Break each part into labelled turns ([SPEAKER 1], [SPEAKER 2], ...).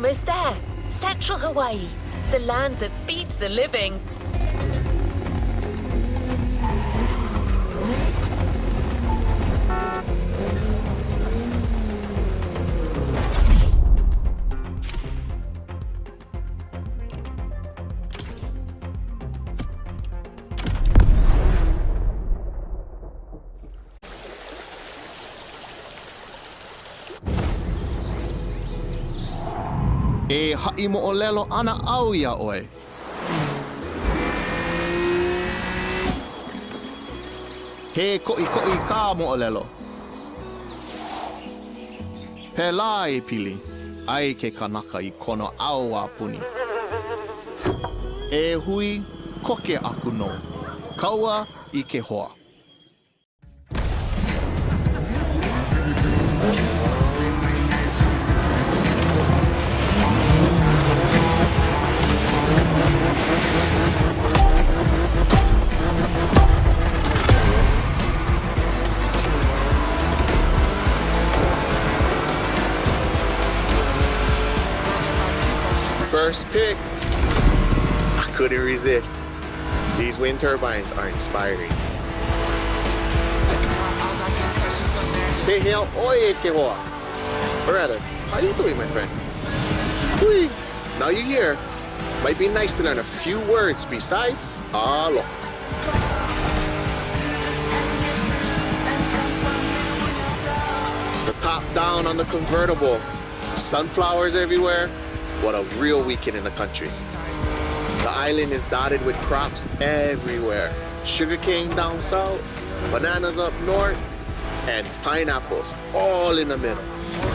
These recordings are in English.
[SPEAKER 1] almost there. Central Hawaii, the land that beats the living.
[SPEAKER 2] E ha'i mo'olelo ana au ia oe. He ko'i ka mo'olelo. Pela e pili, ai ke kanaka I kono au a puni. E hui, koke aku no. Kaua I ke hoa. First pick. I couldn't resist. These wind turbines are inspiring. Hey, hell, oye, que hoa. Or rather, how you doing, my friend? Whee. Now you're here. Might be nice to learn a few words besides alo. The top down on the convertible. Sunflowers everywhere. What a real weekend in the country. The island is dotted with crops everywhere. Sugarcane down south, bananas up north, and pineapples all in the middle.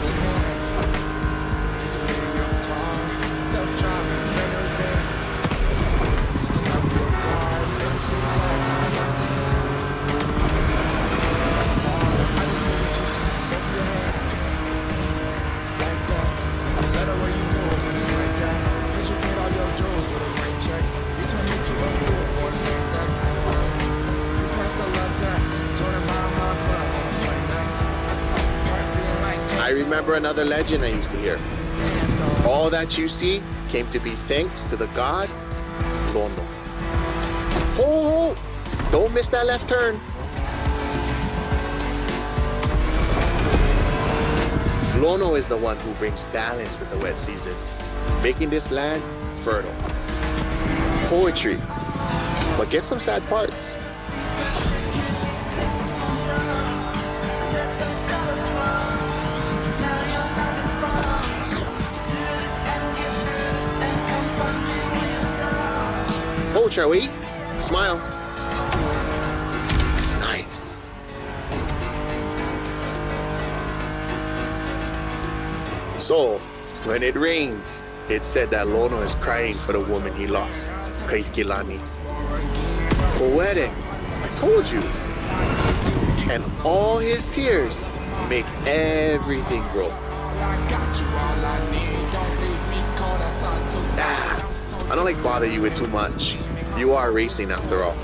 [SPEAKER 2] I remember another legend I used to hear. All that you see came to be thanks to the god Lono. Ho! Don't miss that left turn. Lono is the one who brings balance with the wet seasons, making this land fertile. Poetry, but get some sad parts. Oh, shall we? Smile. Nice. So, when it rains, it's said that Lono is crying for the woman he lost, Kaikilani. Poetic, I told you. And all his tears make everything grow. I don't like bother you with too much. You are racing after all.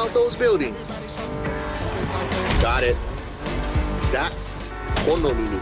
[SPEAKER 2] out those buildings. Got it. That's Honolulu.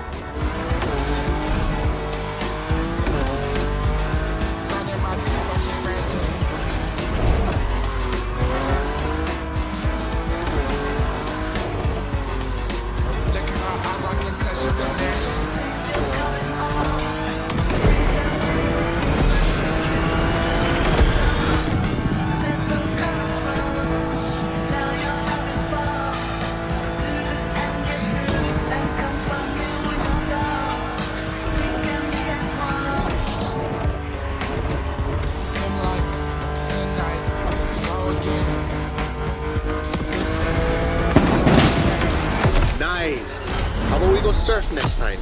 [SPEAKER 2] Nice. How about we go surf next time?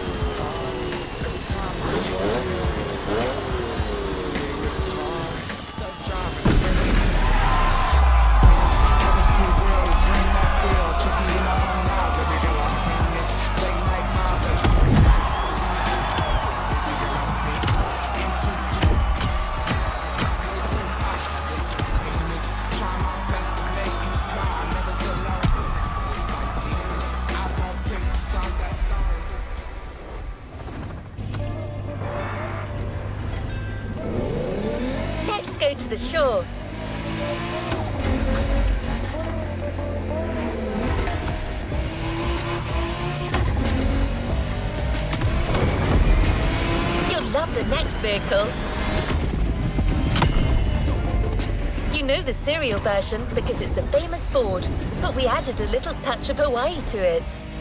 [SPEAKER 1] Let's go to the shore. You'll love the next vehicle. You know the serial version because it's a famous Ford, but we added a little touch of Hawaii to it.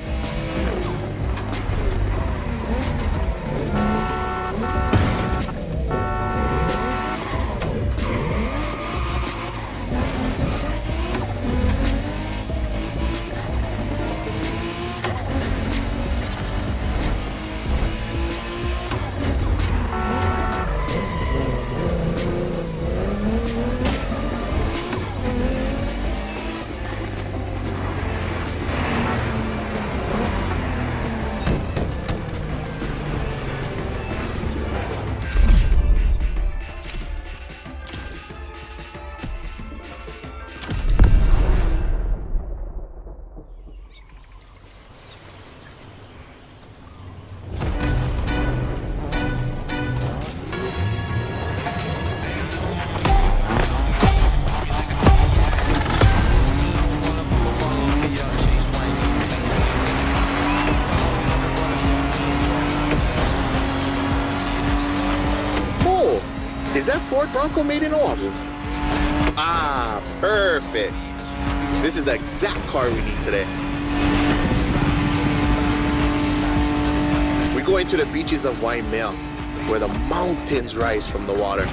[SPEAKER 2] Is that Ford Bronco made in Oahu? Ah, perfect. This is the exact car we need today. We're going to the beaches of Waimea, where the mountains rise from the water.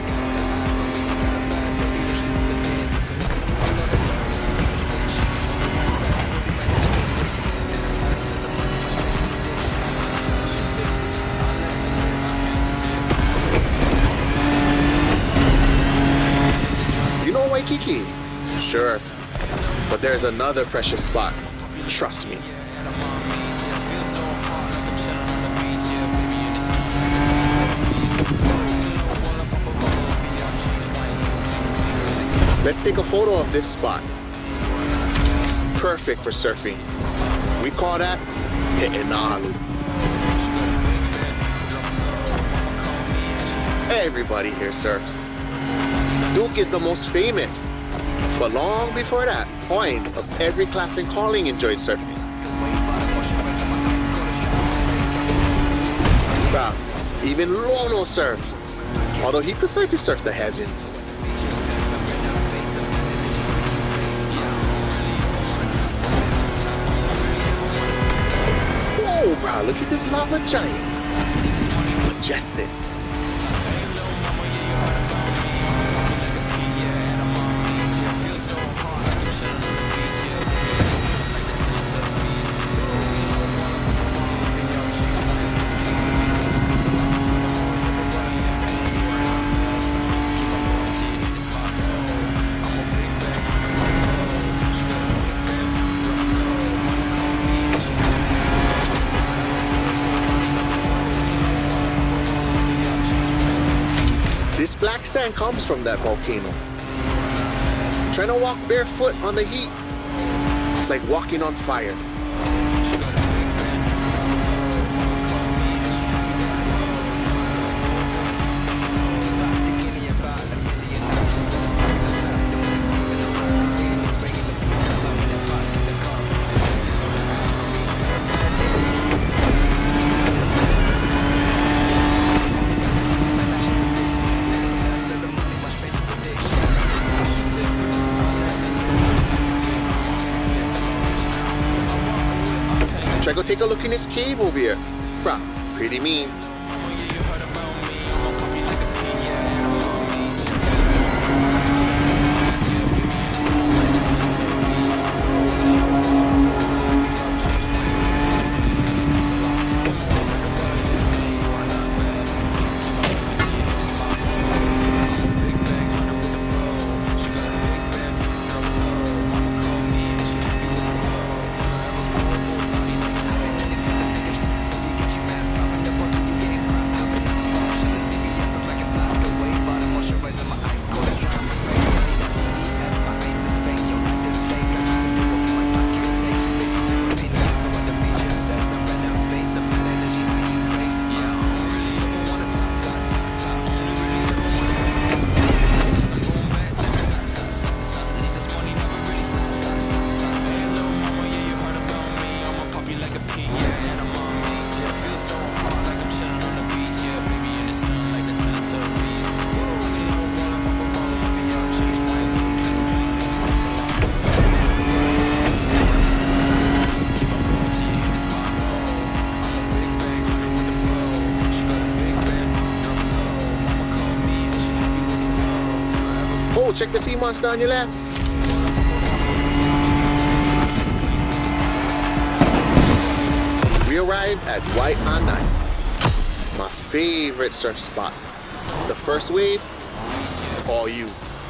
[SPEAKER 2] Waikiki? Sure, but there's another precious spot. Trust me. Let's take a photo of this spot. Perfect for surfing. We call that He'enalu. Everybody here surfs. Duke is the most famous, but long before that, points of every class and calling enjoyed surfing. Bruh, even Lono surfed, although he preferred to surf the heavens. Whoa, bruh, look at this lava giant. Majestic. This black sand comes from that volcano. Trying to walk barefoot on the heat, it's like walking on fire. Try go take a look in this cave over here. Bruh, pretty mean. Oh, check the sea monster on your left. We arrived at Waianae, my favorite surf spot. The first wave, all you.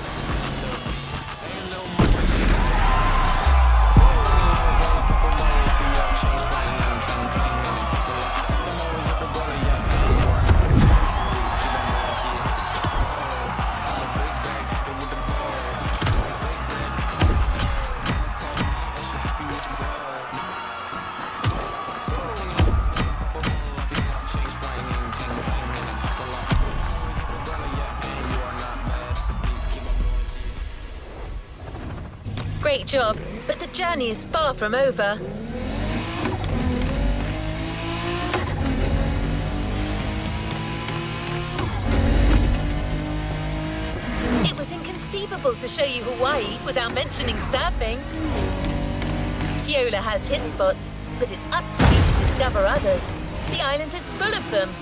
[SPEAKER 1] Great job, but the journey is far from over. It was inconceivable to show you Hawaii without mentioning surfing. Keola has his spots, but it's up to you to discover others. The island is full of them.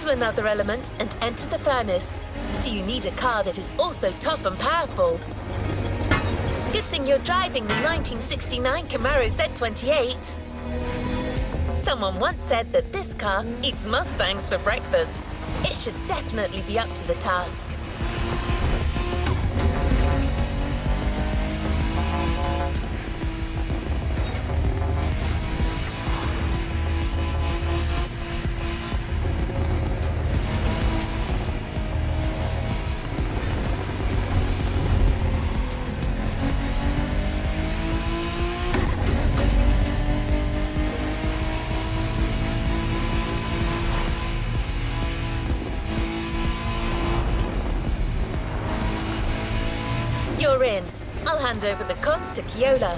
[SPEAKER 1] into another element and enter the furnace. So you need a car that is also tough and powerful. Good thing you're driving the 1969 Camaro Z28. Someone once said that this car eats Mustangs for breakfast. It should definitely be up to the task. You're in. I'll hand over the comms to Keola.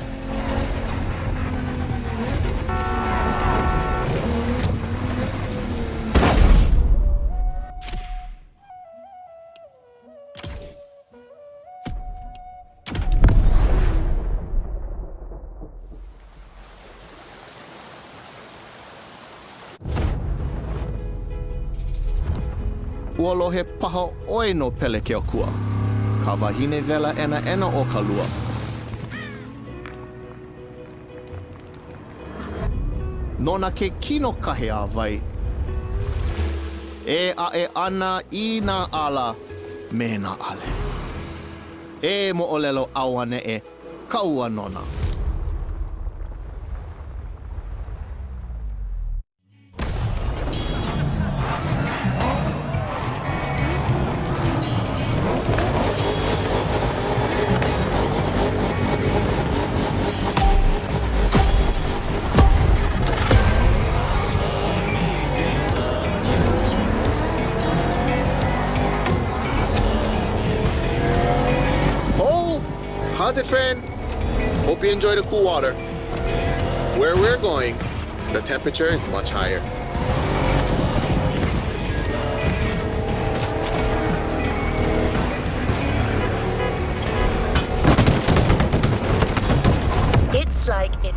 [SPEAKER 2] Ualohe paha oi no pele ke okua. Ka wahine vela ena o ka lua. Nona ke kino kahe a vai. E a e ana I na ala me na ale. E mo olelo awane e kaua nona. How's it, friend? Hope you enjoy the cool water. Where we're going, the temperature is much higher.
[SPEAKER 1] It's like it.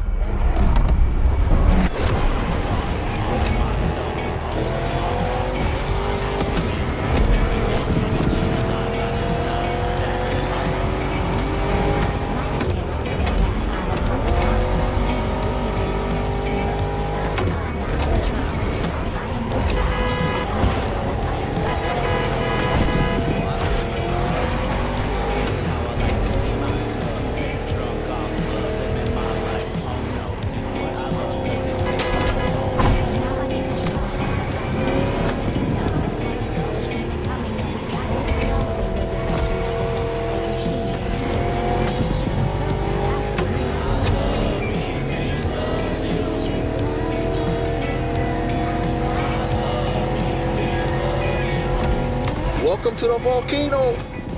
[SPEAKER 2] Welcome to the volcano.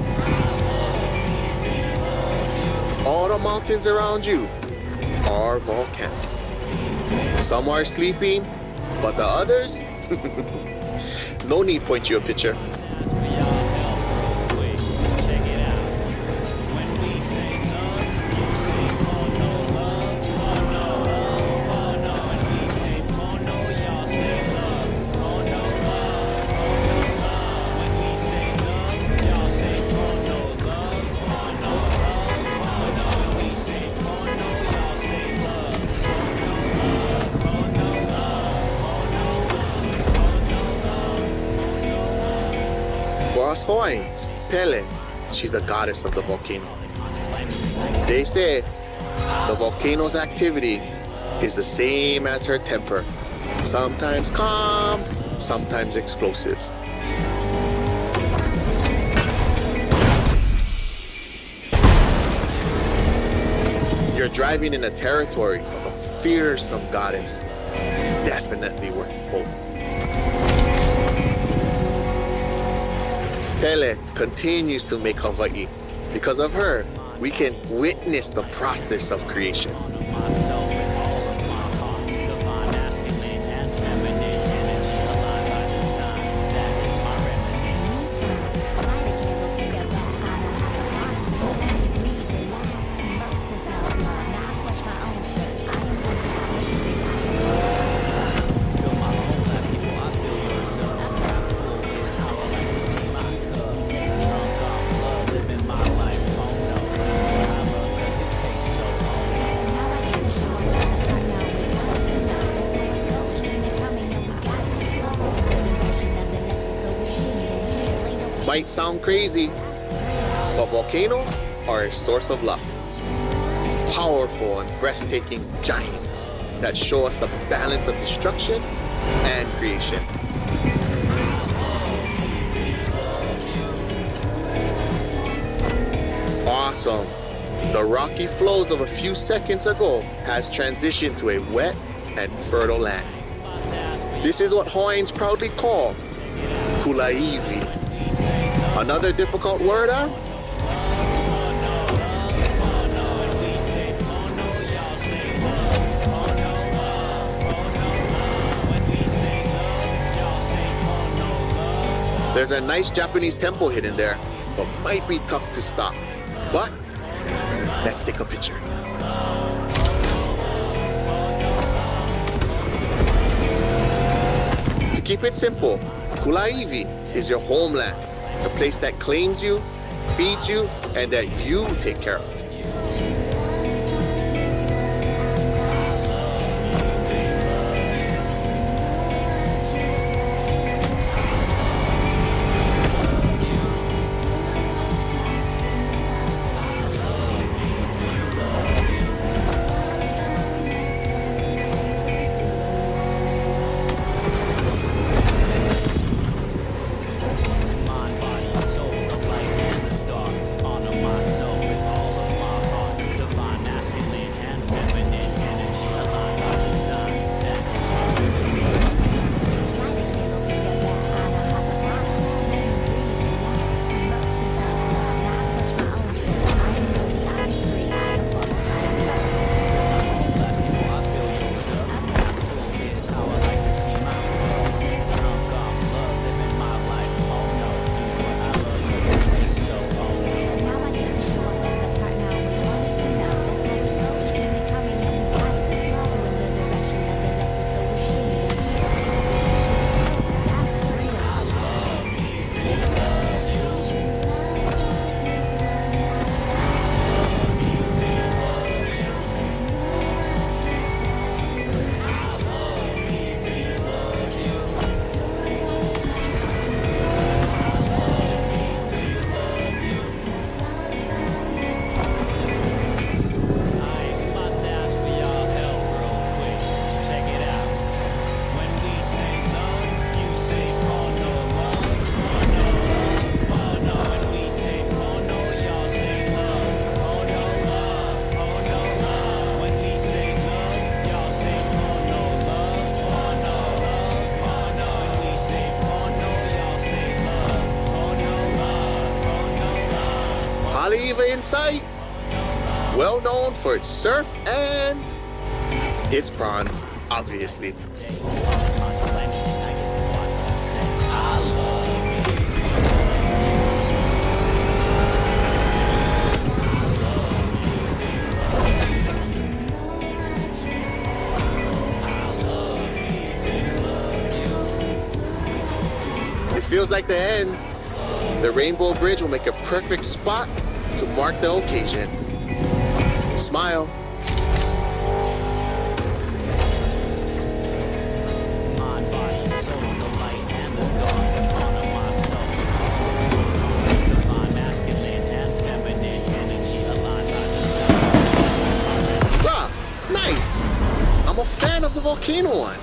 [SPEAKER 2] All the mountains around you are volcanic. Some are sleeping, but the others, no need point you a picture. Boss Hawaiians, Pele, she's the goddess of the volcano. They say the volcano's activity is the same as her temper. Sometimes calm, sometimes explosive. You're driving in a territory of a fearsome goddess. Definitely worth a fold. Pele continues to make Hawaii. Because of her, we can witness the process of creation. Might sound crazy, but volcanoes are a source of luck. Powerful and breathtaking giants that show us the balance of destruction and creation. Awesome. The rocky flows of a few seconds ago has transitioned to a wet and fertile land. This is what Hawaiians proudly call Kulaiwi. Another difficult word, huh? There's a nice Japanese temple hidden there, but might be tough to stop. But let's take a picture. To keep it simple, Kulaiwi is your homeland, a place that claims you, feeds you, and that you take care of. Haleiwa in sight, well known for its surf and its prawns, obviously. It feels like the end. The Rainbow Bridge will make a perfect spot to mark the occasion. Smile. Wow, nice. I'm a fan of the volcano one.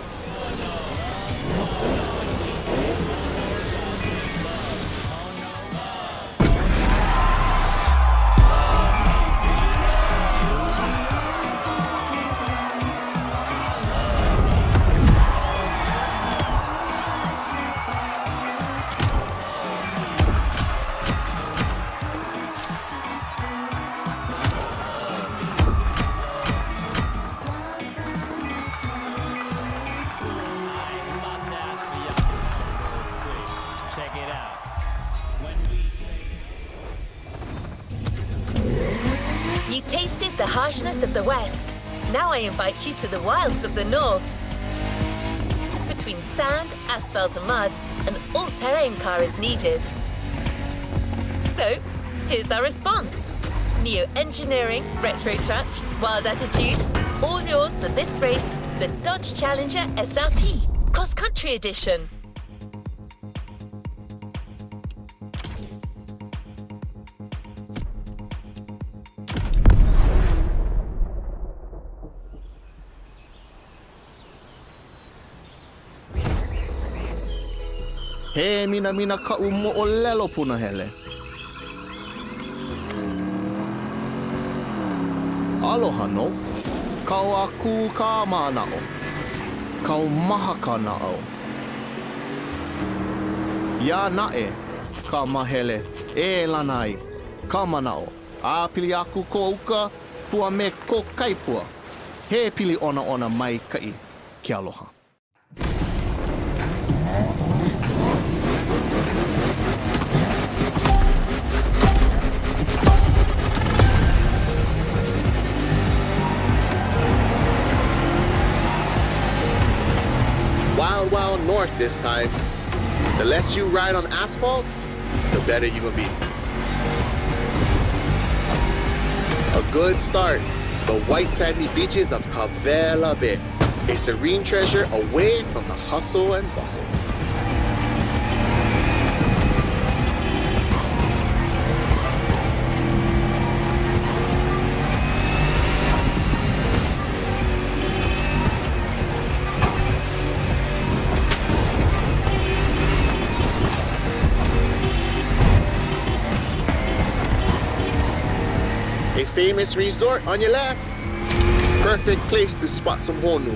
[SPEAKER 3] Check it out.
[SPEAKER 1] You tasted the harshness of the West. Now I invite you to the wilds of the North. Between sand, asphalt and mud, an all-terrain car is needed. So, here's our response. Neo engineering, retro touch, wild attitude, all yours for this race, the Dodge Challenger SRT, Cross Country Edition.
[SPEAKER 2] He mina ka umo o lelo puna hele. Aloha no. Kau a ku ka manao. Kau maha ka nao. Ya nae ka mahele e lanai ka manao. A pili aku ko uka pua me ko kaipua. He pili ona mai kai ke aloha. Wild, wild north this time. The less you ride on asphalt, the better you will be. A good start, the white sandy beaches of Kawela Bay, a serene treasure away from the hustle and bustle. A famous resort on your left. Perfect place to spot some honu.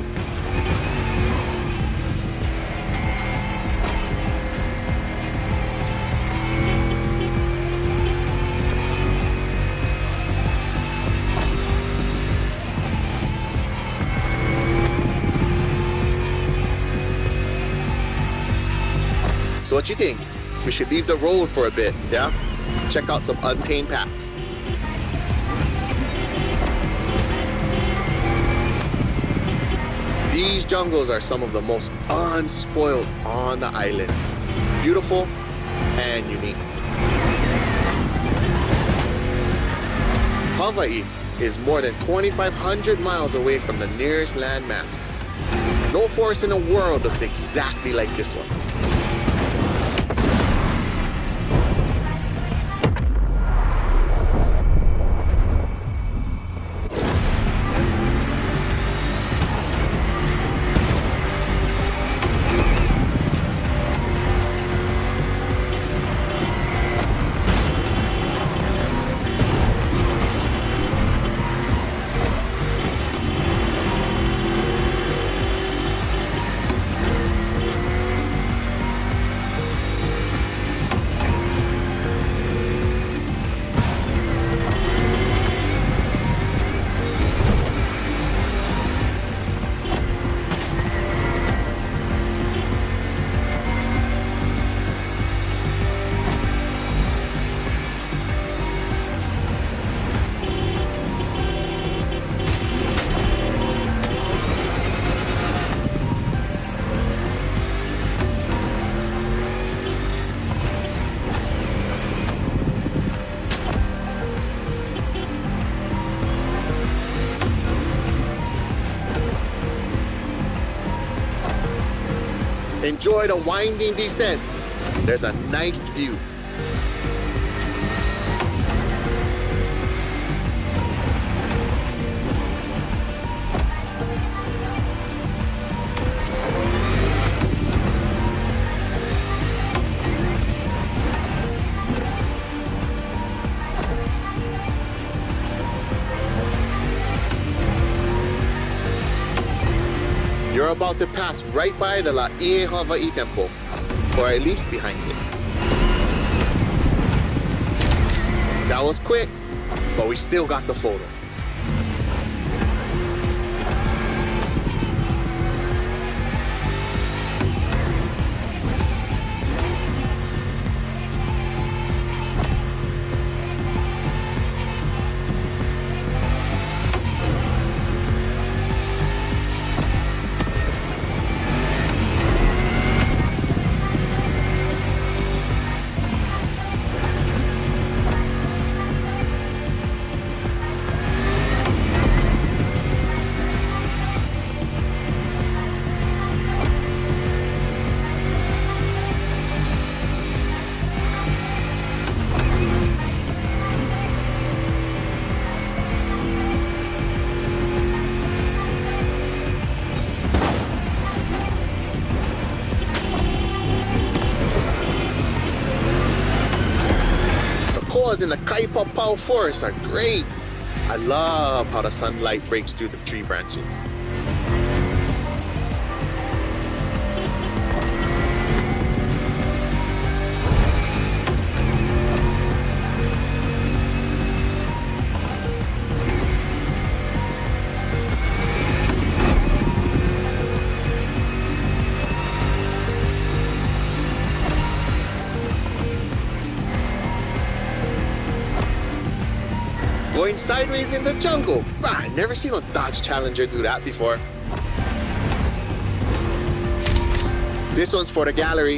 [SPEAKER 2] So what you think? We should leave the road for a bit, yeah? Check out some untamed paths. These jungles are some of the most unspoiled on the island. Beautiful and unique. Hawaii is more than 2,500 miles away from the nearest landmass. No forest in the world looks exactly like this one. Enjoy the winding descent. There's a nice view. You're about to pass right by the Laie Hawaii Temple, or at least behind it. That was quick, but we still got the photo. boas in the Kaipa Pau forest are great. I love how the sunlight breaks through the tree branches. Going sideways in the jungle. I never seen a Dodge Challenger do that before. This one's for the gallery.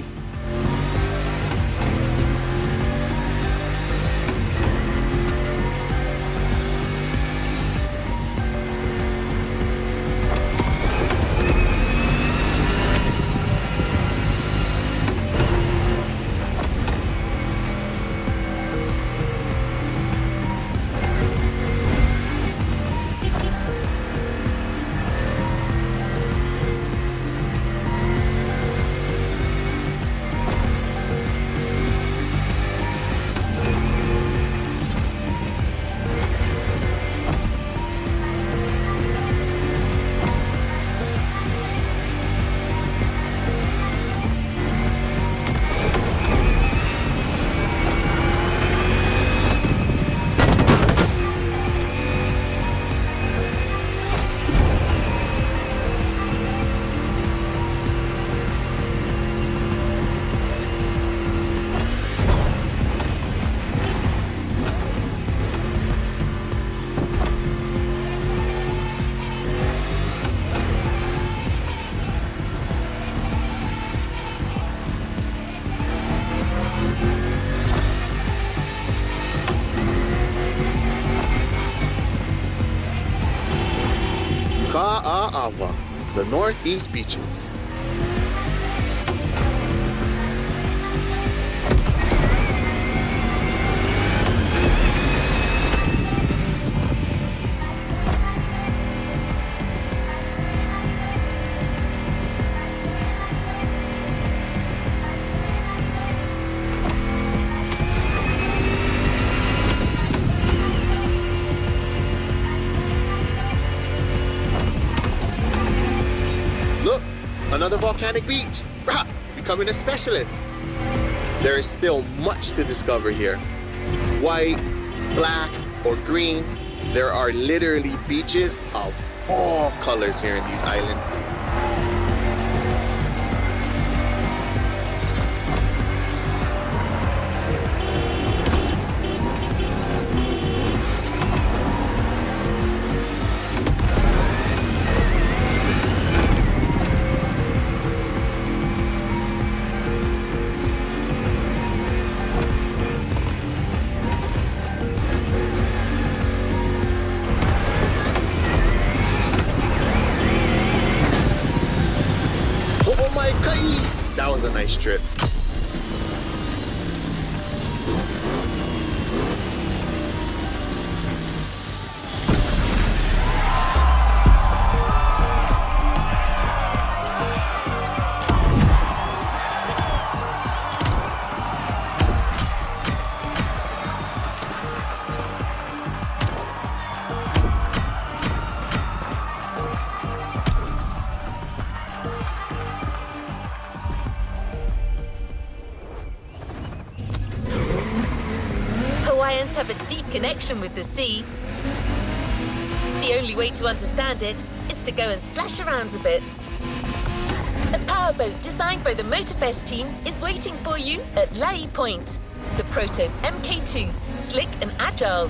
[SPEAKER 2] Ka'ava, the northeast beaches. Another volcanic beach. Rah, becoming a specialist. There is still much to discover here. White, black, or green, there are literally beaches of all colors here in these islands. That was a nice trip.
[SPEAKER 1] Hawaiians have a deep connection with the sea. The only way to understand it is to go and splash around a bit. A powerboat designed by the Motorfest team is waiting for you at Lai Point. The Proto MK2, slick and agile.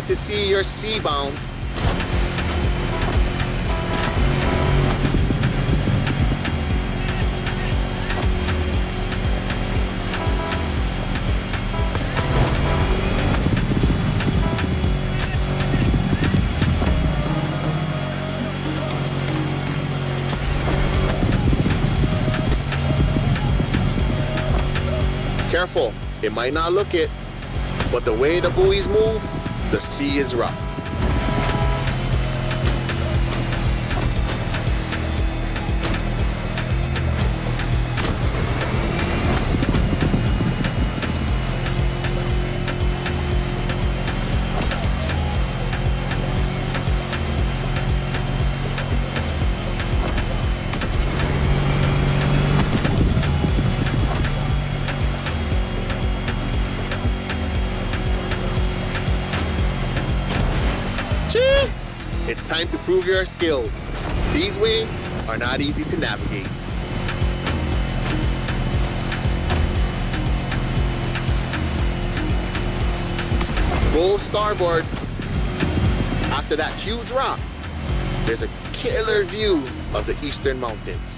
[SPEAKER 2] Glad to see you're sea-bound. Careful, it might not look it, but the way the buoys move, the sea is rough. It's time to prove your skills. These waves are not easy to navigate. Roll starboard. After that huge rock, there's a killer view of the Eastern Mountains.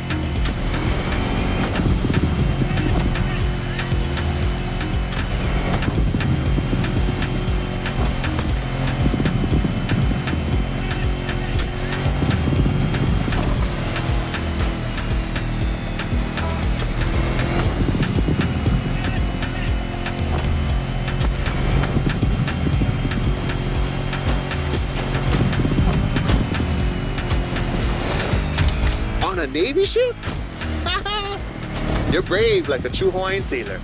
[SPEAKER 2] On a Navy ship? You're brave like a true Hawaiian sailor.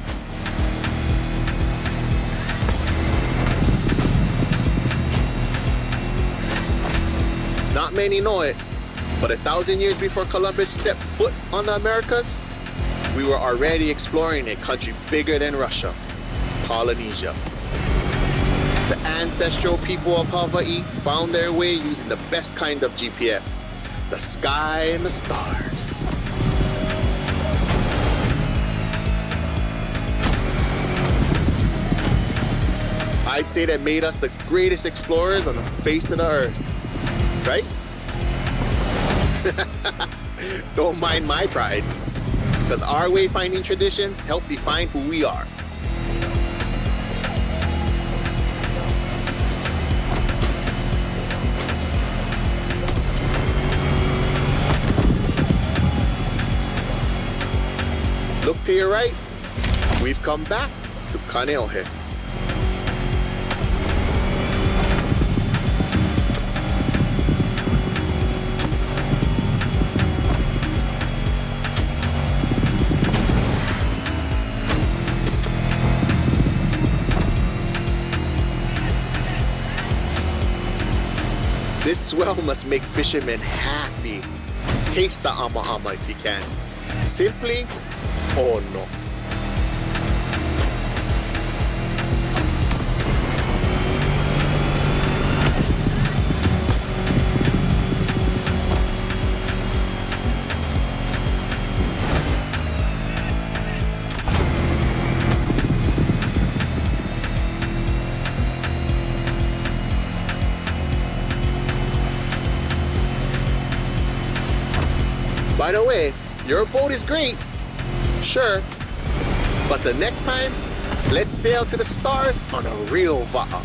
[SPEAKER 2] Not many know it, but 1,000 years before Columbus stepped foot on the Americas, we were already exploring a country bigger than Russia, Polynesia. The ancestral people of Hawaii found their way using the best kind of GPS, the sky and the stars. I'd say that made us the greatest explorers on the face of the earth, right? Don't mind my pride, because our wayfinding traditions help define who we are. Look to your right, we've come back to Kaneohe. This swell must make fishermen happy. Taste the ama-ama if you can. Simply, oh no. By the way, your boat is great, sure, but the next time, let's sail to the stars on a real va'a.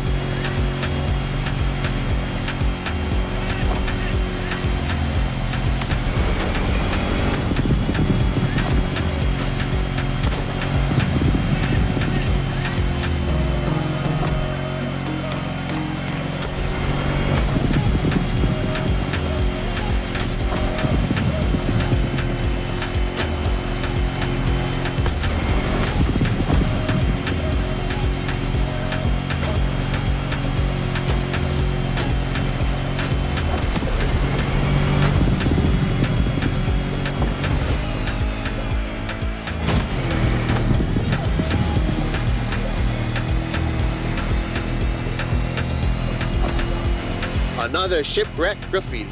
[SPEAKER 2] Another shipwreck graffiti.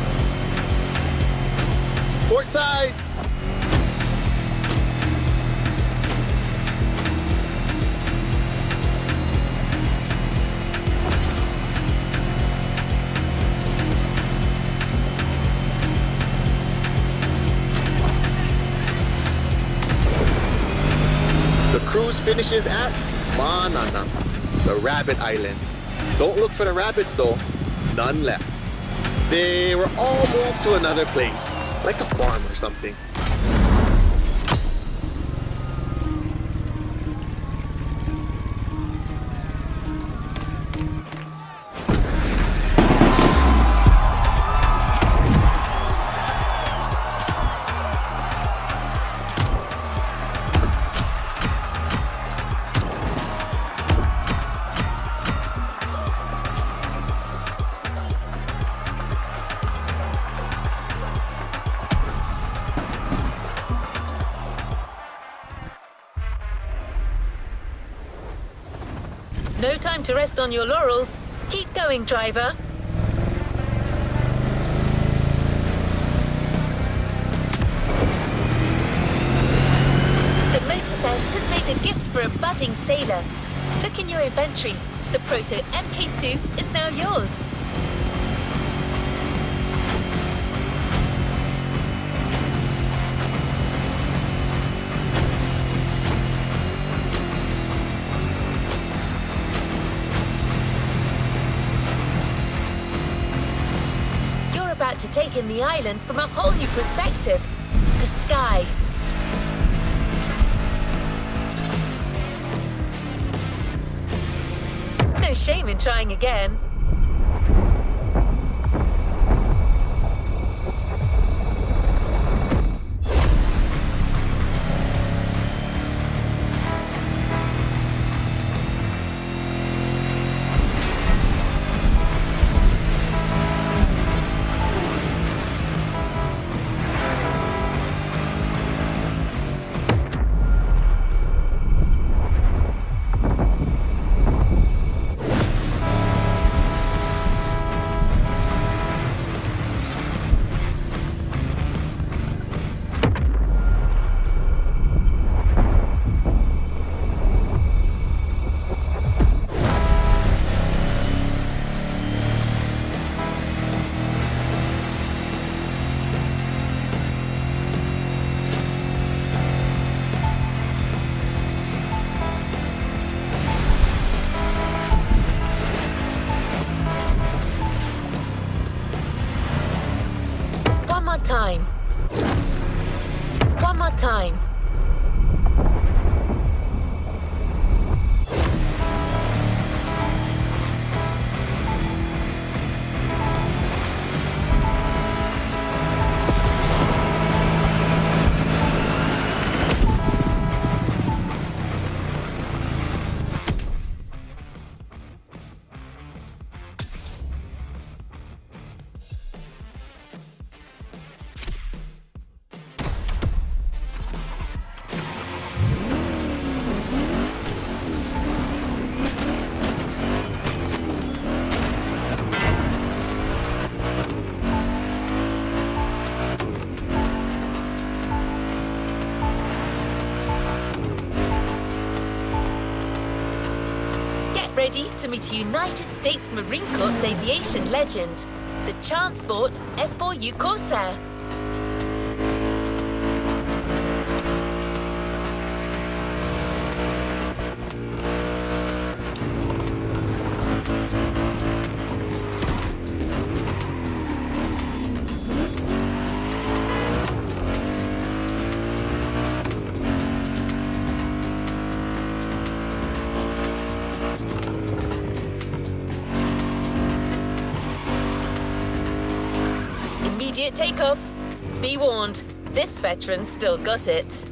[SPEAKER 2] Port side! finishes at Manana, the rabbit island. Don't look for the rabbits though, none left. They were all moved to another place, like a farm or something.
[SPEAKER 1] No time to rest on your laurels. Keep going, driver. The Motorfest has made a gift for a budding sailor. Look in your inventory. The Proto MK2 is now yours. About to take in the island from a whole new perspective. The sky. No shame in trying again. Time. One more time. Ready to meet a United States Marine Corps aviation legend, the Chansport F4U Corsair. Immediate takeoff. Be warned, this veteran still got it.